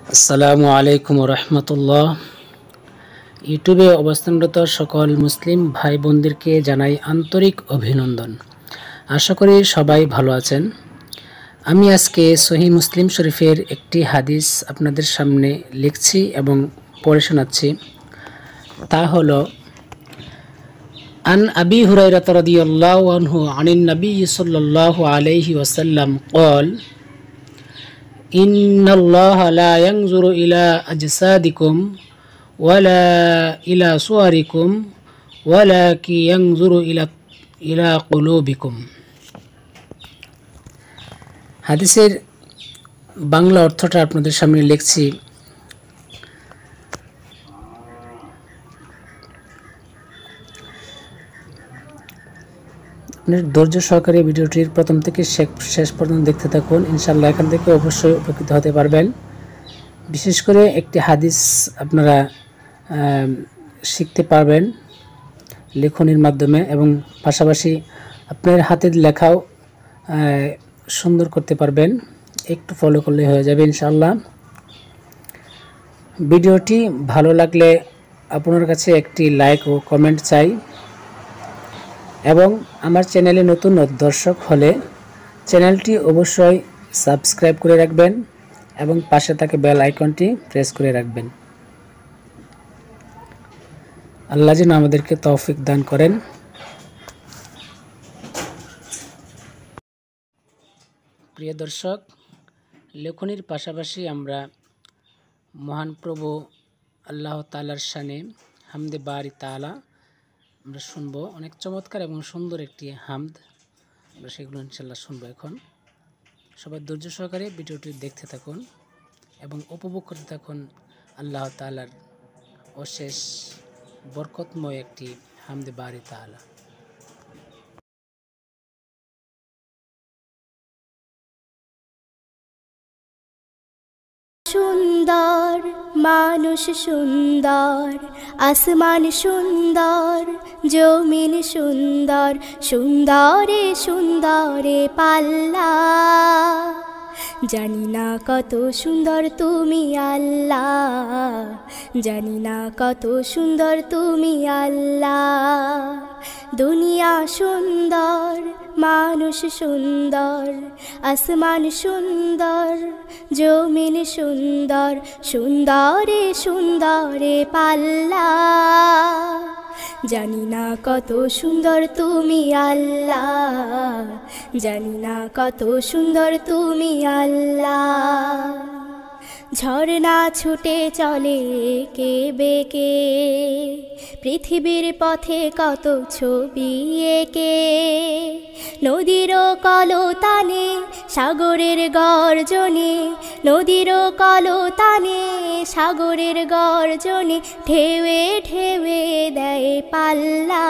আসসালামু আলাইকুম রহমতুল্লাহ। ইউটিউবে অবস্থানরত সকল মুসলিম ভাই বোনদেরকে জানাই আন্তরিক অভিনন্দন। আশা করি সবাই ভালো আছেন। আমি আজকে সহিহ মুসলিম শরীফের একটি হাদিস আপনাদের সামনে লিখছি এবং পড়ে শোনাচ্ছি। তা হলো, আন আবি হুরায়রা রাদিয়াল্লাহু আনহু আনিন নবী সাল্লাল্লাহু আলাইহি ওয়াসাল্লাম قال ইন্নাল্লাহা লা ইয়ানজুরু ইলা আজসাদিকুম ওয়ালা ইলা সুওয়ারিকুম ওয়ালাকিন ইয়ানজুরু ইলা কুলুবিকুম। হাদিসের বাংলা অর্থটা আপনাদের সামনে লিখছি। ধৈর্য সহকারে ভিডিওটির প্রথম থেকে শেষ পর্যন্ত দেখতে থাকুন। ইনশাআল্লাহ এখান থেকে অবশ্যই উপকৃত হতে পারবেন। বিশেষ করে একটি হাদিস আপনারা শিখতে পারবেন লেখনির মাধ্যমে এবং পাশাপাশি আপনার হাতের লেখাও সুন্দর করতে পারবেন। একটু ফলো করলে হয়ে যাবে ইনশাআল্লাহ। ভিডিওটি ভালো লাগলে আপনার কাছে একটি লাইক ও কমেন্ট চাই এবং আমার চ্যানেলে নতুন দর্শক হলে চ্যানেলটি অবশ্যই সাবস্ক্রাইব করে রাখবেন এবং পাশে থাকা বেল আইকনটি প্রেস করে রাখবেন। আল্লাহ যেন আমাদেরকে তৌফিক দান করেন। প্রিয় দর্শক, লেখনির পাশাপাশি আমরা মহান প্রভু আল্লাহ তাআলার শানে হামদে বারি তাআলা আমরা শুনবো। অনেক চমৎকার এবং সুন্দর একটি হামদ, আমরা সেগুলো ইনশাআল্লাহ শুনবো। এখন সবাই ধৈর্য সহকারে ভিডিওটি দেখতে থাকুন এবং উপভোগ করতে থাকুন আল্লাহ তাআলার অশেষ বরকতময় একটি হামদে বারি তাআলা। সুন্দর মানুষ সুন্দর, আসমান সুন্দর, জমিন সুন্দর, সুন্দরে সুন্দরে পাল্লা। জানি না কত সুন্দর তুমি আল্লাহ, জানি না কত সুন্দর তুমি আল্লাহ। দুনিয়া সুন্দর, মানুষ সুন্দর, আসমান সুন্দর, জমিন সুন্দর, সুন্দরে সুন্দরে পাল্লা। জানি না কত সুন্দর তুমি আল্লাহ, জানি না কত সুন্দর তুমি আল্লাহ। ঝর্ণা ছুটে চলে এঁকে বেঁকে, পৃথিবীর পথে কত ছবি এঁকে। নদীর কলতানে সাগরের গর্জনে, নদীর কলতানে সাগরের গর্জনে, ঢেউয়ে ঢেউয়ে দেয় পাল্লা।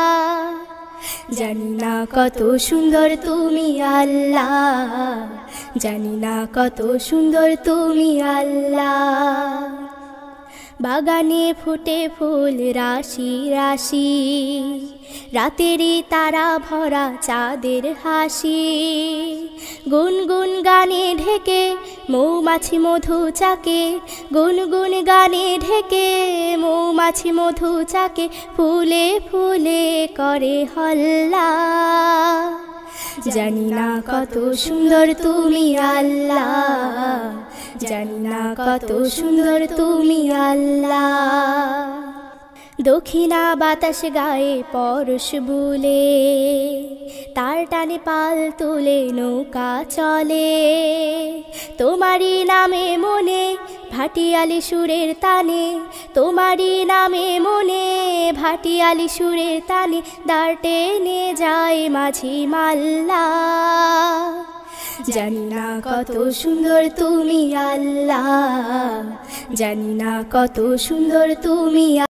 জানি না কত সুন্দর তুমি আল্লাহ, জানি না কত সুন্দর তুমি আল্লাহ। বাগানে ফুটে ফুল রাশি রাশি, রাতেরই তারা ভরা চাঁদের হাসি। গুনগুন গানে ঢেকে মৌমাছি মধু চাকে, গুনগুন গানে ঢেকে মৌমাছি মধু চাকে, ফুলে ফুলে করে হল্লা। জানি না কত সুন্দর তুমি আল্লাহ, জানি না কত সুন্দর তুমি আল্লাহ। দক্ষিণা বাতাস গায়ে পরশ বুলে, তার টানে পাল তুলে নৌকা চলে। তোমারই নামে মনে ভাটিয়ালি সুরের তানে, তোমারই নামে মনে ভাটিয়ালি সুরের তানে, দাঁড় টেনে যায় মাঝি মাল্লা। জানি না কত সুন্দর তুমি আল্লাহ, জানি না কত সুন্দর তুমি